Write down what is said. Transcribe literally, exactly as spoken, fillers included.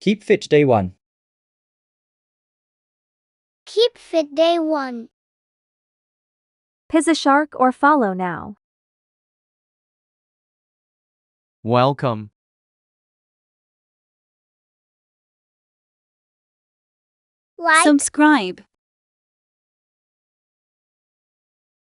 Keep fit day one. Keep fit day one. Piss a shark or follow now. Welcome. Like, Subscribe.